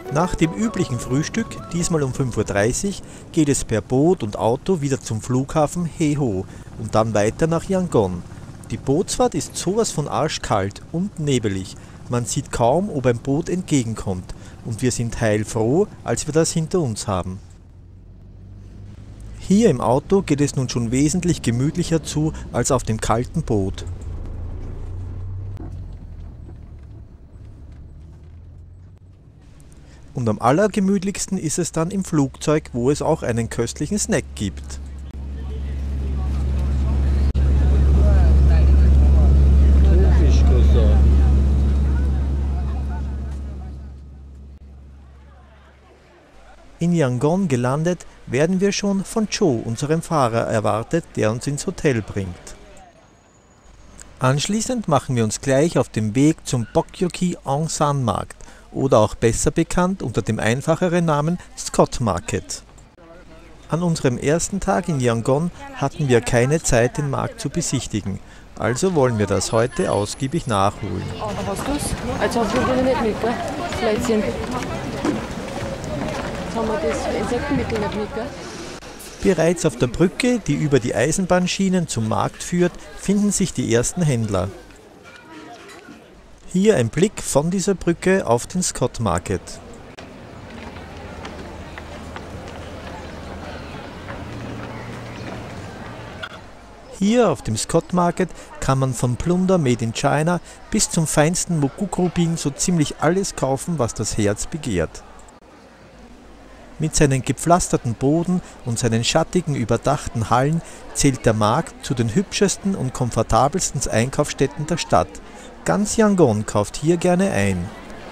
Nach dem üblichen Frühstück, diesmal um 5:30 Uhr, geht es per Boot und Auto wieder zum Flughafen He-Ho und dann weiter nach Yangon. Die Bootsfahrt ist sowas von arschkalt und nebelig, man sieht kaum, ob ein Boot entgegenkommt, und wir sind heilfroh, als wir das hinter uns haben. Hier im Auto geht es nun schon wesentlich gemütlicher zu als auf dem kalten Boot. Und am allergemütlichsten ist es dann im Flugzeug, wo es auch einen köstlichen Snack gibt. In Yangon gelandet, werden wir schon von Joe, unserem Fahrer, erwartet, der uns ins Hotel bringt. Anschließend machen wir uns gleich auf den Weg zum Bokyoki Onsan Markt, oder auch besser bekannt unter dem einfacheren Namen Scott Market. An unserem ersten Tag in Yangon hatten wir keine Zeit, den Markt zu besichtigen, also wollen wir das heute ausgiebig nachholen. Hast du's? Jetzt hast du wieder nicht mit, gell? Plätzchen. Jetzt haben wir das Insektenmittel nicht mit, gell? Bereits auf der Brücke, die über die Eisenbahnschienen zum Markt führt, finden sich die ersten Händler. Hier ein Blick von dieser Brücke auf den Scott Market. Hier auf dem Scott Market kann man von Plunder made in China bis zum feinsten Mokuko-Rubin so ziemlich alles kaufen, was das Herz begehrt. Mit seinen gepflasterten Boden und seinen schattigen, überdachten Hallen zählt der Markt zu den hübschesten und komfortabelsten Einkaufsstätten der Stadt. Ganz Yangon kauft hier gerne ein.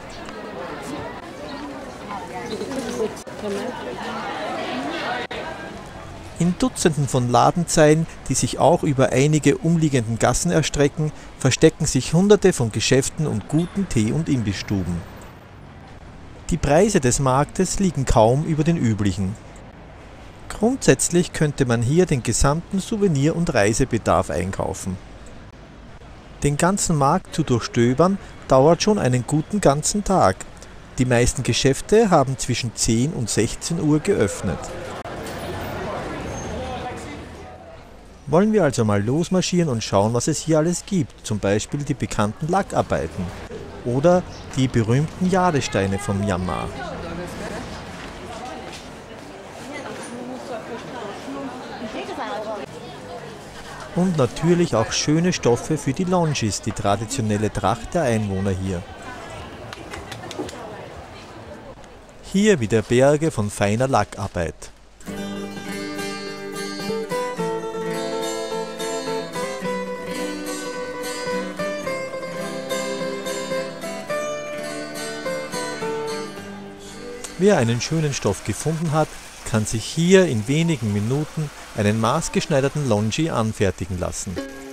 In Dutzenden von Ladenzeilen, die sich auch über einige umliegenden Gassen erstrecken, verstecken sich Hunderte von Geschäften und guten Tee- und Imbissstuben. Die Preise des Marktes liegen kaum über den üblichen. Grundsätzlich könnte man hier den gesamten Souvenir- und Reisebedarf einkaufen. Den ganzen Markt zu durchstöbern dauert schon einen guten ganzen Tag. Die meisten Geschäfte haben zwischen 10 und 16 Uhr geöffnet. Wollen wir also mal losmarschieren und schauen, was es hier alles gibt, zum Beispiel die bekannten Lackarbeiten oder die berühmten Jadesteine von Myanmar. Und natürlich auch schöne Stoffe für die Longis, die traditionelle Tracht der Einwohner hier. Hier wieder Berge von feiner Lackarbeit. Wer einen schönen Stoff gefunden hat, kann sich hier in wenigen Minuten einen maßgeschneiderten Longi anfertigen lassen.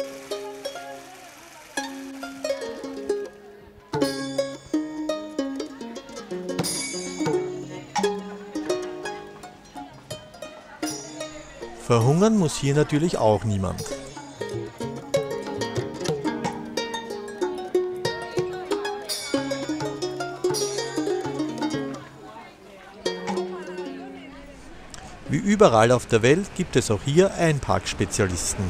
Verhungern muss hier natürlich auch niemand. Wie überall auf der Welt gibt es auch hier Einparkspezialisten.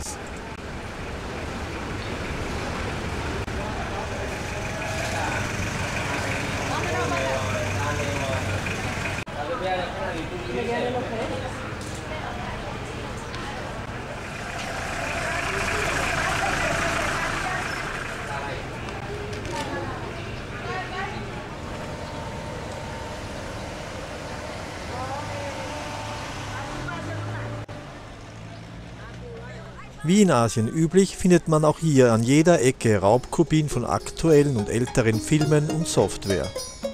Wie in Asien üblich, findet man auch hier an jeder Ecke Raubkopien von aktuellen und älteren Filmen und Software.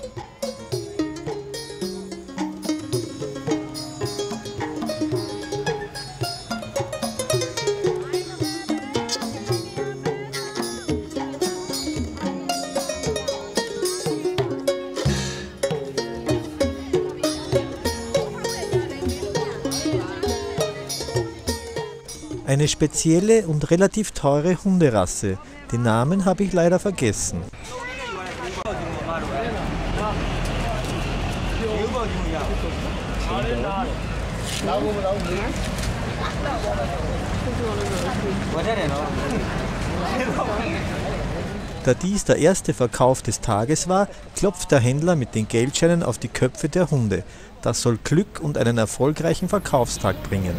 Eine spezielle und relativ teure Hunderasse. Den Namen habe ich leider vergessen. Da dies der erste Verkauf des Tages war, klopft der Händler mit den Geldscheinen auf die Köpfe der Hunde. Das soll Glück und einen erfolgreichen Verkaufstag bringen.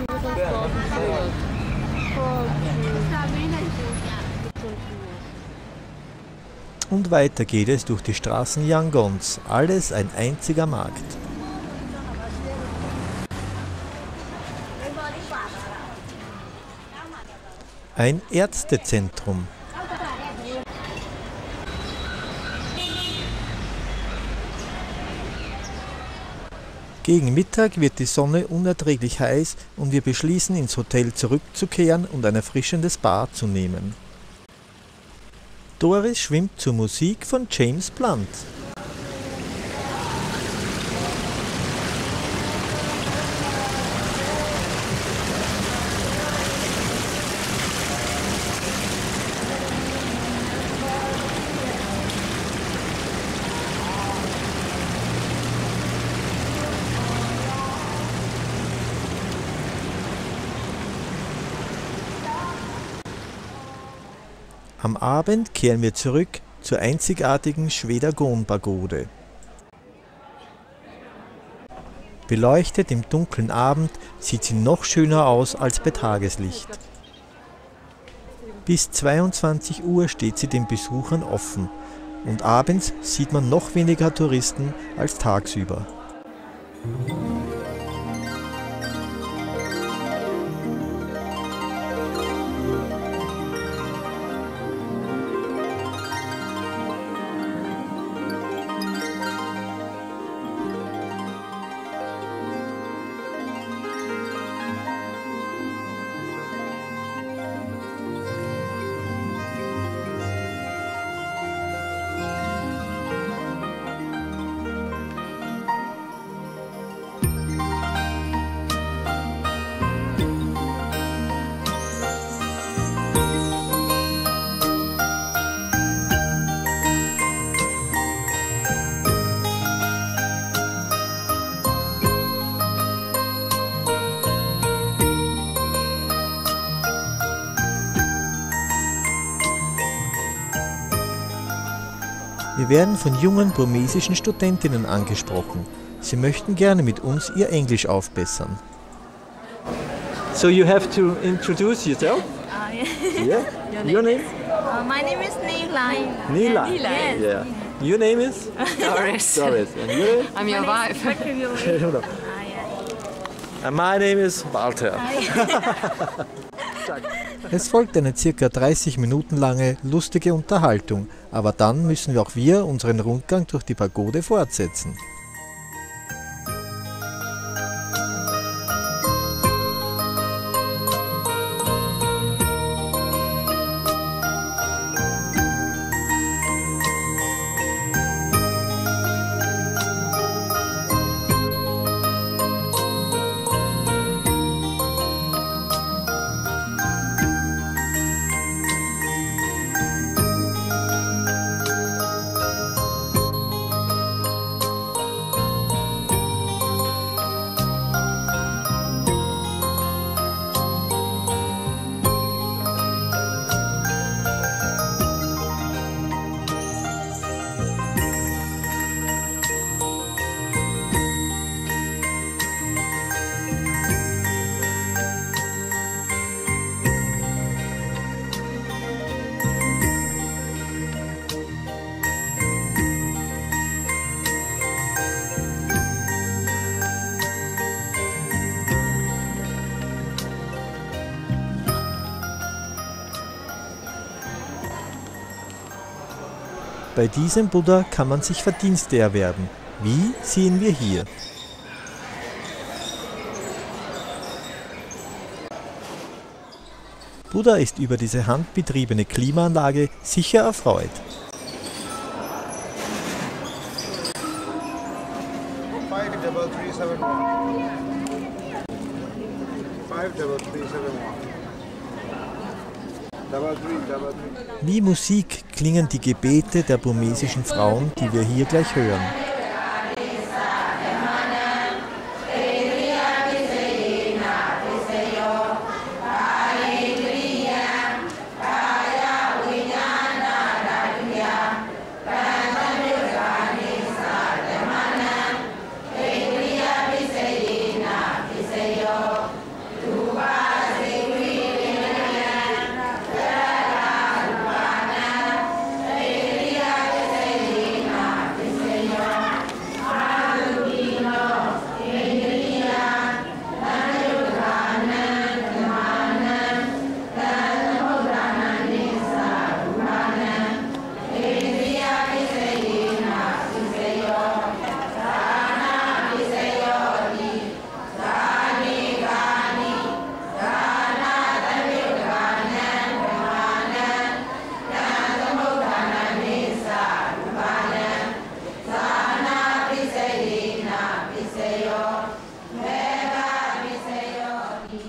Und weiter geht es durch die Straßen Yangons, alles ein einziger Markt. Ein Ärztezentrum. Gegen Mittag wird die Sonne unerträglich heiß und wir beschließen, ins Hotel zurückzukehren und ein erfrischendes Bad zu nehmen. Doris schwimmt zur Musik von James Blunt. Am Abend kehren wir zurück zur einzigartigen Shwedagon-Pagode. Beleuchtet im dunklen Abend sieht sie noch schöner aus als bei Tageslicht. Bis 22 Uhr steht sie den Besuchern offen und abends sieht man noch weniger Touristen als tagsüber. Wir werden von jungen burmesischen Studentinnen angesprochen. Sie möchten gerne mit uns ihr Englisch aufbessern. So you have to introduce yourself? Yeah. Yeah. Your name? My name is Nilay. Nila. Yes. Yeah. Your name is? Doris. Doris. And your name? I'm your wife. And my name is Walter. Es folgt eine ca. 30 Minuten lange lustige Unterhaltung, aber dann müssen auch wir unseren Rundgang durch die Pagode fortsetzen. Bei diesem Buddha kann man sich Verdienste erwerben. Wie, sehen wir hier. Buddha ist über diese handbetriebene Klimaanlage sicher erfreut. Wie Musik klingen die Gebete der burmesischen Frauen, die wir hier gleich hören.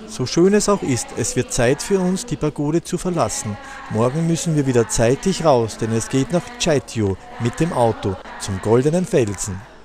So schön es auch ist, es wird Zeit für uns, die Pagode zu verlassen. Morgen müssen wir wieder zeitig raus, denn es geht nach Chaityo mit dem Auto zum Goldenen Felsen.